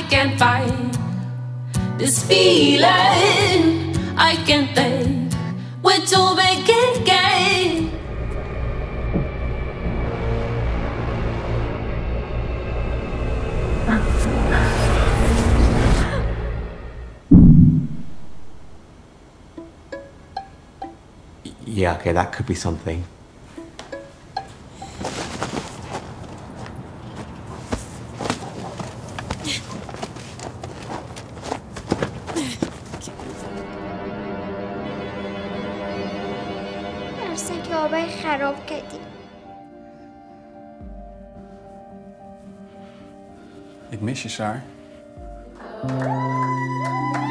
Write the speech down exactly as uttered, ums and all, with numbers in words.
can't fight this feeling. I can't think we're too big again. Yeah, okay, that could be something. درسته که آبای خراب کردی. Ik mis je, Saar.